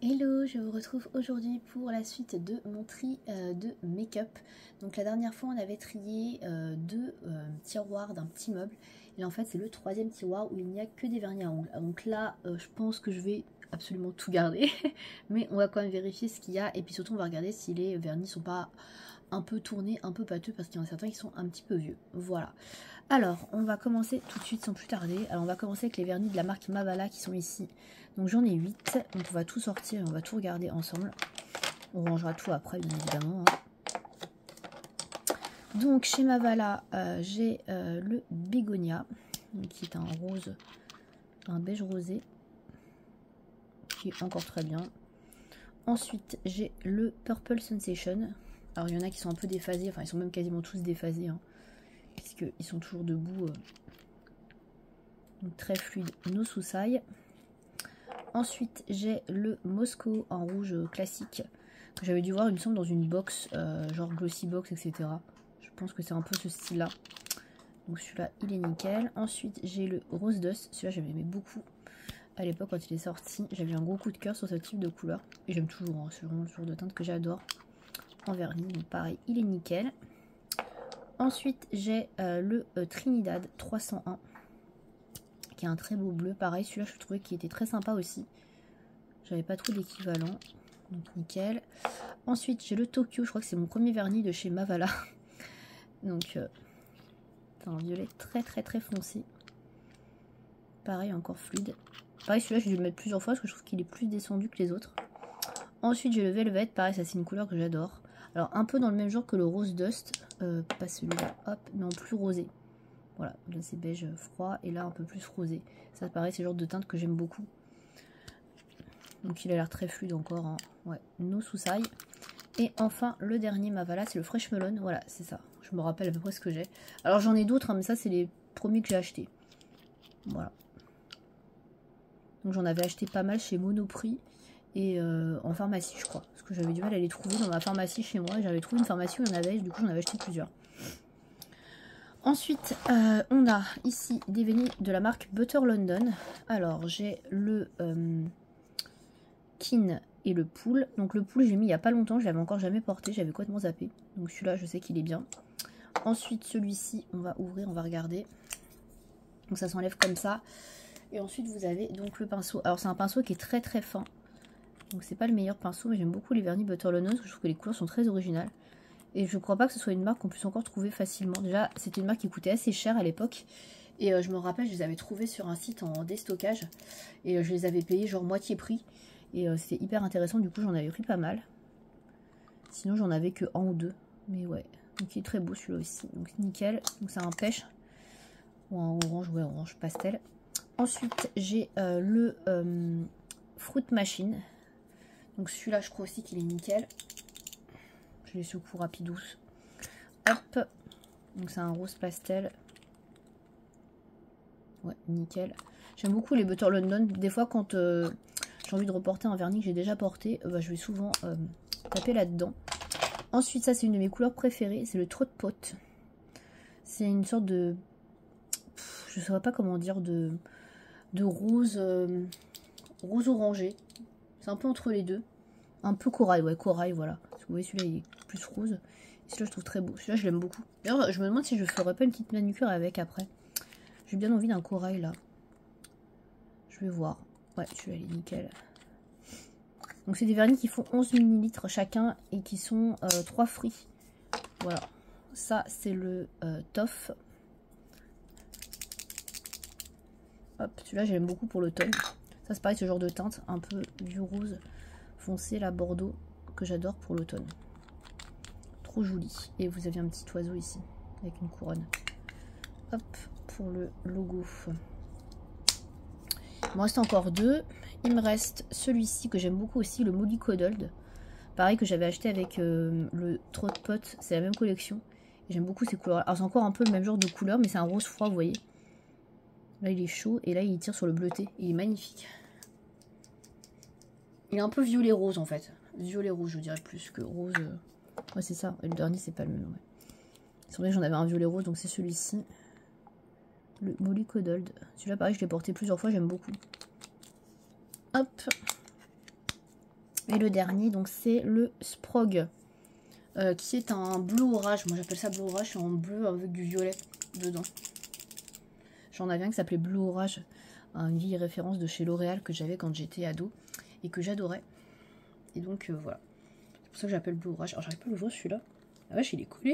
Hello, je vous retrouve aujourd'hui pour la suite de mon tri de make-up. Donc la dernière fois on avait trié deux tiroirs d'un petit meuble. Et en fait c'est le troisième tiroir où il n'y a que des vernis à ongles. Donc là je pense que je vais absolument tout garder. Mais on va quand même vérifier ce qu'il y a. Et puis surtout on va regarder si les vernis sont pas un peu tournés, un peu pâteux. Parce qu'il y en a certains qui sont un petit peu vieux. Voilà. Alors on va commencer tout de suite sans plus tarder. Alors on va commencer avec les vernis de la marque Mavala qui sont ici. Donc j'en ai 8, donc on va tout sortir et on va tout regarder ensemble. On rangera tout après bien évidemment. Donc chez Mavala, j'ai le Bégonia, qui est un rose, un beige rosé, qui est encore très bien. Ensuite j'ai le Purple Sensation. Alors il y en a qui sont un peu déphasés, enfin ils sont même quasiment tous déphasés, hein, puisqu'ils sont toujours debout. Donc très fluide, no Susai. Ensuite, j'ai le Moscow en rouge classique que j'avais dû voir, il me semble, dans une box, genre Glossy Box, etc. Je pense que c'est un peu ce style-là. Donc celui-là, il est nickel. Ensuite, j'ai le Rose Dust. Celui-là, j'avais aimé beaucoup à l'époque quand il est sorti. J'avais un gros coup de cœur sur ce type de couleur. Et j'aime toujours, hein, c'est vraiment le genre de teinte que j'adore en vernis. Donc pareil, il est nickel. Ensuite, j'ai le Trinidad 301. Qui est un très beau bleu, pareil, celui-là je trouvais qu'il était très sympa aussi. J'avais pas trop d'équivalent, donc nickel. Ensuite j'ai le Tokyo, je crois que c'est mon premier vernis de chez Mavala. Donc c'est un violet très foncé. Pareil, encore fluide. Pareil, celui-là j'ai dû le mettre plusieurs fois parce que je trouve qu'il est plus descendu que les autres. Ensuite j'ai le Velvet, pareil, ça c'est une couleur que j'adore. Alors un peu dans le même genre que le Rose Dust, pas celui-là, hop, mais en plus rosé. Voilà, là c'est beige froid et là un peu plus rosé. Ça pareil, c'est le genre de teinte que j'aime beaucoup. Donc il a l'air très fluide encore, hein. Ouais, no Susai. Et enfin le dernier Mavala, c'est le Fresh Melon. Voilà, c'est ça. Je me rappelle à peu près ce que j'ai. Alors j'en ai d'autres, hein, mais ça c'est les premiers que j'ai achetés. Voilà. Donc j'en avais acheté pas mal chez Monoprix et en pharmacie, je crois. Parce que j'avais du mal à les trouver dans ma pharmacie chez moi. J'avais trouvé une pharmacie où il y en avait, du coup j'en avais acheté plusieurs. Ensuite, on a ici des vernis de la marque Butter London. Alors, j'ai le Kin et le Pool. Donc, le Pool, j'ai mis il n'y a pas longtemps. Je l'avais encore jamais porté. J'avais complètement zappé. Donc, celui-là, je sais qu'il est bien. Ensuite, celui-ci, on va ouvrir, on va regarder. Donc, ça s'enlève comme ça. Et ensuite, vous avez donc le pinceau. Alors, c'est un pinceau qui est très fin. Donc, c'est pas le meilleur pinceau, mais j'aime beaucoup les vernis Butter London parce que je trouve que les couleurs sont très originales. Et je crois pas que ce soit une marque qu'on puisse encore trouver facilement. Déjà, c'était une marque qui coûtait assez cher à l'époque. Et je me rappelle, je les avais trouvés sur un site en déstockage. Et je les avais payés genre moitié prix. Et c'était hyper intéressant. Du coup, j'en avais pris pas mal. Sinon, j'en avais que un ou deux. Mais ouais. Donc, il est très beau celui-là aussi. Donc, nickel. Donc, c'est un pêche. Ou un orange. Ouais, orange pastel. Ensuite, j'ai le Fruit Machine. Donc, celui-là, je crois aussi qu'il est nickel. Je les secoue rapidous. Hop. Donc c'est un rose pastel. Ouais, nickel. J'aime beaucoup les Butter London. Des fois quand j'ai envie de reporter un vernis que j'ai déjà porté, je vais souvent taper là-dedans. Ensuite, ça c'est une de mes couleurs préférées. C'est le Trot Pot. C'est une sorte de... je ne saurais pas comment dire, de rose, rose orangé. C'est un peu entre les deux. Un peu corail, ouais, corail, voilà. Parce que vous voyez, celui-là, il est plus rose. Celui-là, je trouve très beau. Celui-là, je l'aime beaucoup. D'ailleurs, je me demande si je ferais pas une petite manucure avec après. J'ai bien envie d'un corail, là. Je vais voir. Ouais, celui-là, il est nickel. Donc, c'est des vernis qui font 11 ml chacun et qui sont 3 fruits. Voilà. Ça, c'est le Toff. Hop, celui-là, j'aime beaucoup pour l'automne. Ça, c'est pareil, ce genre de teinte, un peu vieux rose foncé, là, bordeaux, que j'adore pour l'automne. Trop joli. Et vous avez un petit oiseau ici, avec une couronne. Hop, pour le logo. Il me reste encore deux. Il me reste celui-ci que j'aime beaucoup aussi, le Molly Coddled. Pareil que j'avais acheté avec le Trot Pot, c'est la même collection. J'aime beaucoup ces couleurs. Alors c'est encore un peu le même genre de couleur, mais c'est un rose froid, vous voyez. Là il est chaud et là il tire sur le bleuté. Il est magnifique. Il est un peu violet rose en fait. Violet rouge je dirais plus que rose. Ouais c'est ça. Et le dernier c'est pas le même. Ouais. C'est vrai que j'en avais un violet rose donc c'est celui-ci. Le Molly Coddled. Celui-là pareil je l'ai porté plusieurs fois, j'aime beaucoup. Hop. Et le dernier, donc c'est le Sprog, qui est un bleu orage. Moi j'appelle ça bleu orage, c'est en bleu avec du violet dedans. J'en avais un qui s'appelait Bleu Orage, une vieille référence de chez L'Oréal que j'avais quand j'étais ado et que j'adorais. Et donc voilà, c'est pour ça que j'appelle Bleu Orage. Alors j'arrive pas à l'ouvrir celui-là. Ah vache, il est collé.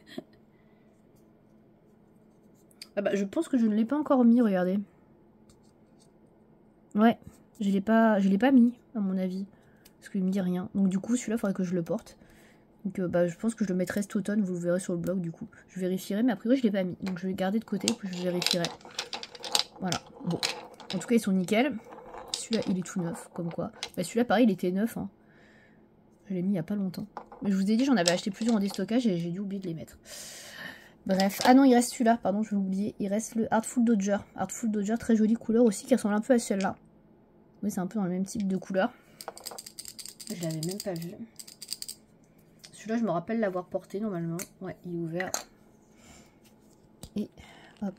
Ah bah je pense que je ne l'ai pas encore mis, regardez. Ouais, je l'ai pas mis à mon avis. Parce qu'il me dit rien. Donc du coup celui-là il faudrait que je le porte. Donc bah, je pense que je le mettrai cet automne, vous le verrez sur le blog du coup. Je vérifierai, mais a priori je l'ai pas mis. Donc je vais le garder de côté, puis je vérifierai. Voilà, bon. En tout cas ils sont nickel. Celui-là il est tout neuf, comme quoi. Bah, celui-là pareil il était neuf. Hein. Je l'ai mis il y a pas longtemps. Mais je vous ai dit j'en avais acheté plusieurs en déstockage et j'ai dû oublier de les mettre. Bref, ah non il reste celui-là, pardon je vais oublier. Il reste le Artful Dodger. Artful Dodger, très jolie couleur aussi, qui ressemble un peu à celle-là. Oui c'est un peu dans le même type de couleur. Je l'avais même pas vu. Celui-là, je me rappelle l'avoir porté normalement. Ouais, il est ouvert. Et hop.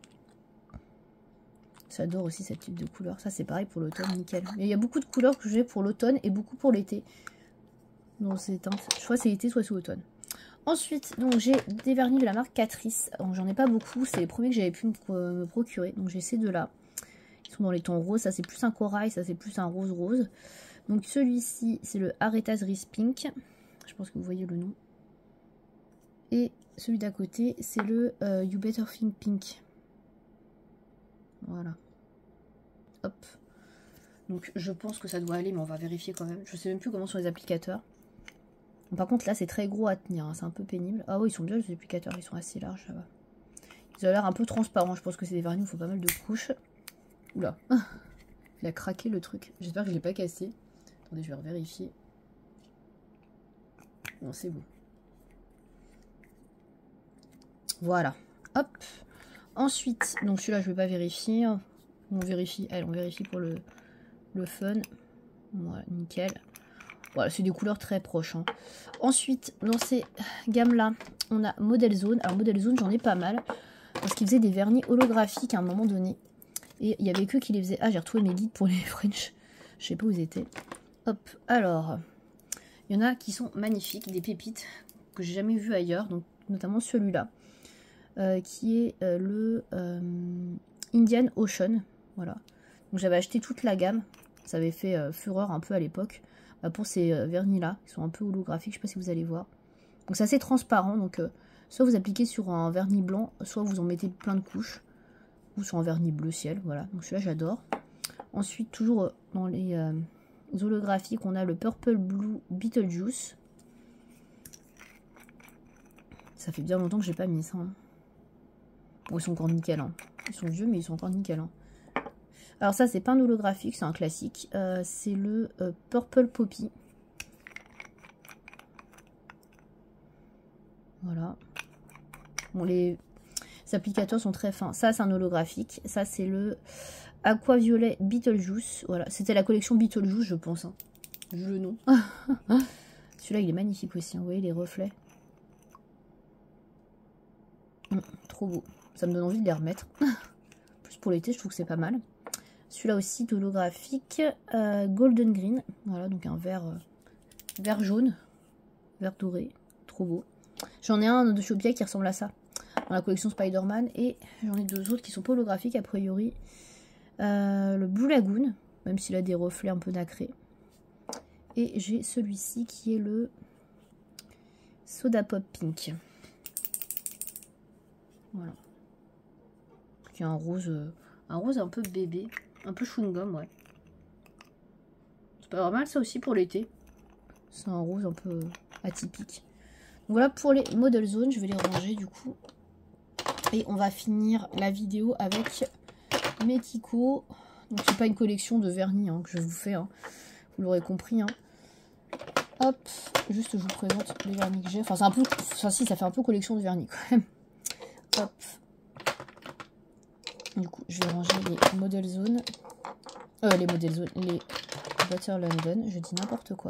J'adore aussi cette type de couleur. Ça, c'est pareil pour l'automne, nickel. Mais il y a beaucoup de couleurs que j'ai pour l'automne et beaucoup pour l'été. Donc, c'est soit c'est été, soit c'est automne. Ensuite, donc j'ai des vernis de la marque Catrice. J'en ai pas beaucoup. C'est les premiers que j'avais pu me procurer. Donc, j'ai ces deux-là. Ils sont dans les tons roses. Ça, c'est plus un corail. Ça, c'est plus un rose-rose. Donc, celui-ci, c'est le Aretas Rice Pink. Je pense que vous voyez le nom. Et celui d'à côté, c'est le You Better Think Pink. Voilà. Hop. Donc je pense que ça doit aller, mais on va vérifier quand même. Je sais même plus comment sont les applicateurs. Bon, par contre là, c'est très gros à tenir. Hein. C'est un peu pénible. Ah oui, ils sont bien les applicateurs. Ils sont assez larges, ça va. Ils ont l'air un peu transparents. Je pense que c'est des vernis où il faut pas mal de couches. Oula. Il a craqué le truc. J'espère que je l'ai pas cassé. Attendez, je vais vérifier. Non, c'est bon. Voilà. Hop. Ensuite, donc celui-là, je ne vais pas vérifier. On vérifie. Allez, on vérifie pour le fun. Voilà, nickel. Voilà, c'est des couleurs très proches. Hein. Ensuite, dans ces gammes-là, on a Model Zone. Alors, Model Zone, j'en ai pas mal. Parce qu'ils faisaient des vernis holographiques à un moment donné. Et il y avait que qui les faisaient. Ah, j'ai retrouvé mes guides pour les French. Je sais pas où ils étaient. Hop. Alors, il y en a qui sont magnifiques. Des pépites que j'ai jamais vues ailleurs. Donc, notamment celui-là. Qui est le Indian Ocean. Voilà. Donc j'avais acheté toute la gamme. Ça avait fait fureur un peu à l'époque. Pour ces vernis-là. Ils sont un peu holographiques. Je sais pas si vous allez voir. Donc c'est assez transparent. Donc soit vous appliquez sur un vernis blanc, soit vous en mettez plein de couches. Ou sur un vernis bleu ciel. Voilà. Donc celui-là j'adore. Ensuite, toujours dans les holographiques, on a le Purple Blue Beetlejuice. Ça fait bien longtemps que j'ai pas mis ça. Hein. Bon, ils sont encore nickel. Hein. Ils sont vieux, mais ils sont encore nickel. Hein. Alors ça, c'est pas un holographique, c'est un classique. C'est le Purple Poppy. Voilà. Bon, les applicateurs sont très fins. Ça, c'est un holographique. Ça, c'est le Aqua Violet Beetlejuice. Voilà, c'était la collection Beetlejuice, je pense. Hein. Vu le nom. Celui-là, il est magnifique aussi. Hein. Vous voyez les reflets. Trop beau. Ça me donne envie de les remettre. Plus pour l'été, je trouve que c'est pas mal. Celui-là aussi, holographique. Golden Green. Voilà, donc un vert jaune. Vert doré. Trop beau. J'en ai un de chez Obia qui ressemble à ça. Dans la collection Spider-Man. Et j'en ai deux autres qui sont pas holographiques, a priori. Le Blue Lagoon. Même s'il a des reflets un peu nacrés. Et j'ai celui-ci qui est le Soda Pop Pink. Voilà. Qui est un rose un peu bébé. Un peu chewing-gum, ouais. C'est pas mal ça aussi pour l'été. C'est un rose un peu atypique. Donc voilà pour les Model Zone. Je vais les ranger du coup. Et on va finir la vidéo avec mes Kiko. Donc c'est pas une collection de vernis hein, que je vous fais. Hein. Vous l'aurez compris. Hein. Hop. Juste je vous présente les vernis que j'ai. Enfin c'est un peu. Enfin si ça fait un peu collection de vernis quand même. Hop. Du coup, je vais ranger les Model Zone. Les Model Zone, les Butter London. Je dis n'importe quoi.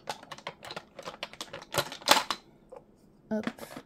Hop.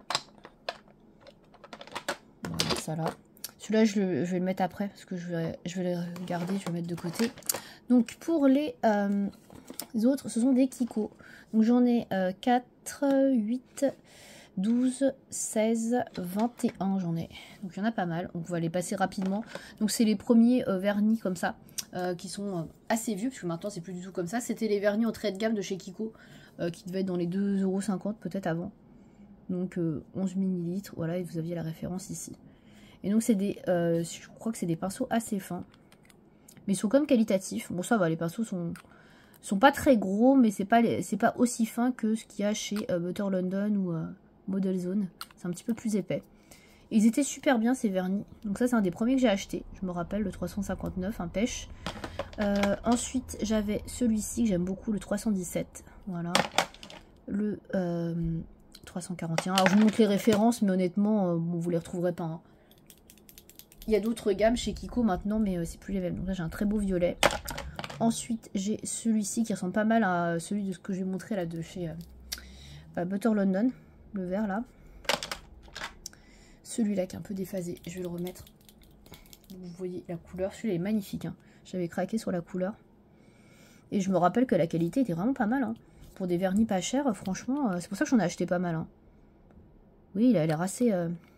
Voilà, ça là. Celui-là, je vais le mettre après parce que je vais le garder, je vais le mettre de côté. Donc, pour les Les autres, ce sont des Kiko. Donc j'en ai 4, 8, 12, 16, 21 j'en ai. Donc il y en a pas mal. Donc on va les passer rapidement. Donc c'est les premiers vernis comme ça. Qui sont assez vieux. Parce que maintenant c'est plus du tout comme ça. C'était les vernis entrée de gamme de chez Kiko. Qui devaient être dans les 2,50 € peut-être avant. Donc 11 ml. Voilà, et vous aviez la référence ici. Et donc c'est des... je crois que c'est des pinceaux assez fins. Mais ils sont comme qualitatifs. Bon ça va, les pinceaux sont pas très gros, mais c'est pas aussi fin que ce qu'il y a chez Butter London ou Model Zone. C'est un petit peu plus épais. Et ils étaient super bien ces vernis. Donc ça c'est un des premiers que j'ai acheté. Je me rappelle le 359, un pêche. Ensuite j'avais celui-ci que j'aime beaucoup, le 317. Voilà. Le 341. Alors je vous montre les références, mais honnêtement, bon, vous les retrouverez pas. Hein. Il y a d'autres gammes chez Kiko maintenant, mais c'est plus les mêmes. Donc là j'ai un très beau violet. Ensuite, j'ai celui-ci qui ressemble pas mal à celui de ce que j'ai montré là de chez Butter London, le vert là. Celui-là qui est un peu déphasé, je vais le remettre. Vous voyez la couleur, celui-là est magnifique. Hein. J'avais craqué sur la couleur. Et je me rappelle que la qualité était vraiment pas mal. Hein. Pour des vernis pas chers, franchement, c'est pour ça que j'en ai acheté pas mal. Hein. Oui, il a l'air assez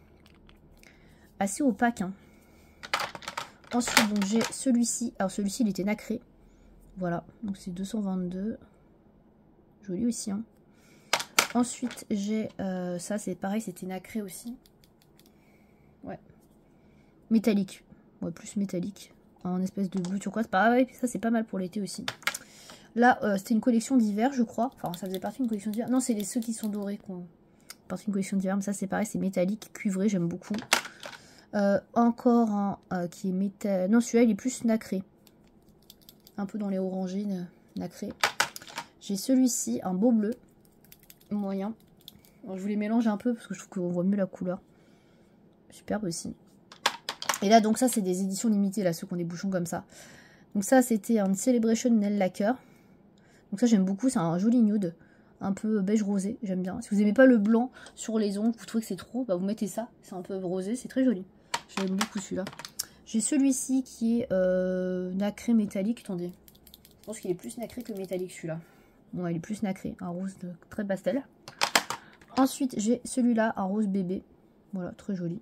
opaque. Hein. Ensuite, donc j'ai celui-ci. Alors celui-ci, il était nacré. Voilà, donc c'est 222. Joli aussi. Hein. Ensuite, j'ai ça, c'est pareil, c'était nacré aussi. Ouais. Métallique. Ouais, plus métallique. En espèce de bleu turquoise. Pareil, ça c'est pas mal pour l'été aussi. Là, c'était une collection d'hiver, je crois. Enfin, ça faisait partie d'une collection d'hiver. Non, c'est ceux qui sont dorés qu'on partie d'une collection d'hiver. Mais ça, c'est pareil, c'est métallique, cuivré, j'aime beaucoup. Encore un qui est métal. Non, celui-là, il est plus nacré. Un peu dans les orangines nacrées. J'ai celui-ci, un beau bleu moyen. Alors, je vous les mélange un peu parce que je trouve qu'on voit mieux la couleur. Superbe aussi. Et là, donc ça, c'est des éditions limitées, là, ceux qui ont des bouchons comme ça. Donc ça, c'était un Celebration Nail Lacquer. Donc ça, j'aime beaucoup. C'est un joli nude. Un peu beige rosé. J'aime bien. Si vous n'aimez pas le blanc sur les ongles, vous trouvez que c'est trop, bah vous mettez ça. C'est un peu rosé. C'est très joli. J'aime beaucoup celui-là. J'ai celui-ci qui est nacré métallique. Attendez. Je pense qu'il est plus nacré que métallique celui-là. Bon, il est plus nacré. Un rose très pastel. Ensuite, j'ai celui-là, un rose bébé. Voilà, très joli.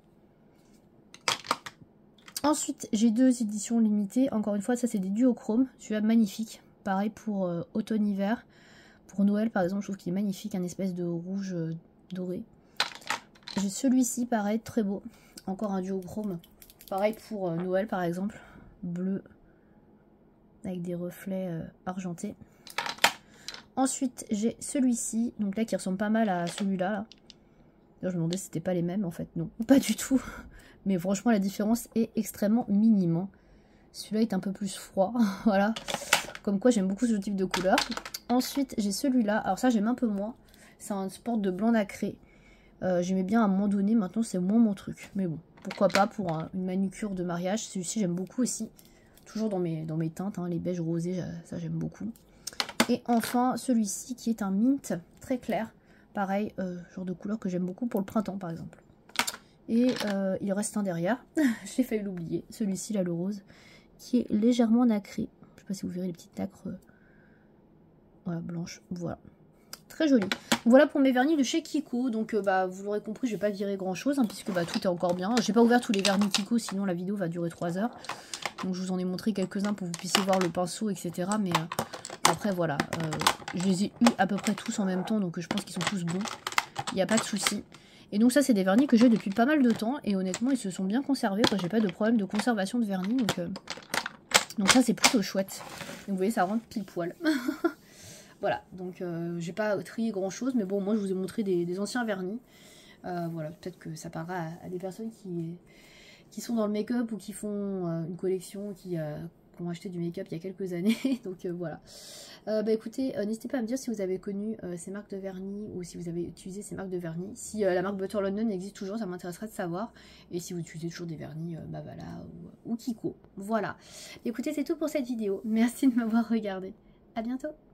Ensuite, j'ai deux éditions limitées. Encore une fois, ça c'est des duochromes. Celui-là, magnifique. Pareil pour automne-hiver. Pour Noël, par exemple, je trouve qu'il est magnifique. Un espèce de rouge doré. J'ai celui-ci, pareil, très beau. Encore un duochrome. Pareil pour Noël, par exemple. Bleu. Avec des reflets argentés. Ensuite, j'ai celui-ci. Donc là, qui ressemble pas mal à celui-là. Là. Je me demandais si c'était pas les mêmes. En fait, non. Pas du tout. Mais franchement, la différence est extrêmement minime. Hein. Celui-là est un peu plus froid. Voilà. Comme quoi, j'aime beaucoup ce type de couleur. Ensuite, j'ai celui-là. Alors ça, j'aime un peu moins. C'est un sport de blanc nacré. J'aimais bien à un moment donné. Maintenant, c'est moins mon truc. Mais bon, pourquoi pas pour une manucure de mariage. Celui-ci, j'aime beaucoup aussi. Toujours dans mes teintes. Hein, les beiges rosés, ça, j'aime beaucoup. Et enfin, celui-ci qui est un mint très clair. Pareil, genre de couleur que j'aime beaucoup pour le printemps, par exemple. Et il reste un derrière. J'ai failli l'oublier. Celui-ci, là, le rose, qui est légèrement nacré. Je sais pas si vous verrez les petites nacres. Voilà, blanches. Voilà. Très joli. Voilà pour mes vernis de chez Kiko. Donc, vous l'aurez compris, je vais pas virer grand-chose, hein, puisque tout est encore bien. J'ai pas ouvert tous les vernis Kiko, sinon la vidéo va durer 3 heures. Donc, je vous en ai montré quelques-uns pour que vous puissiez voir le pinceau, etc. Mais après, voilà. Je les ai eu à peu près tous en même temps, donc je pense qu'ils sont tous bons. Il n'y a pas de souci. Et donc ça, c'est des vernis que j'ai depuis pas mal de temps. Et honnêtement, ils se sont bien conservés. J'ai pas de problème de conservation de vernis. Donc ça, c'est plutôt chouette. Donc vous voyez, ça rentre pile poil. Voilà, donc j'ai pas trié grand-chose. Mais bon, moi, je vous ai montré des anciens vernis. Voilà, peut-être que ça parlera à des personnes qui sont dans le make-up ou qui font une collection, qui ont acheté du make-up il y a quelques années. Donc voilà. Écoutez, n'hésitez pas à me dire si vous avez connu ces marques de vernis ou si vous avez utilisé ces marques de vernis. Si la marque Butter London existe toujours, ça m'intéresserait de savoir. Et si vous utilisez toujours des vernis Mavala ou Kiko. Voilà. Écoutez, c'est tout pour cette vidéo. Merci de m'avoir regardé. À bientôt.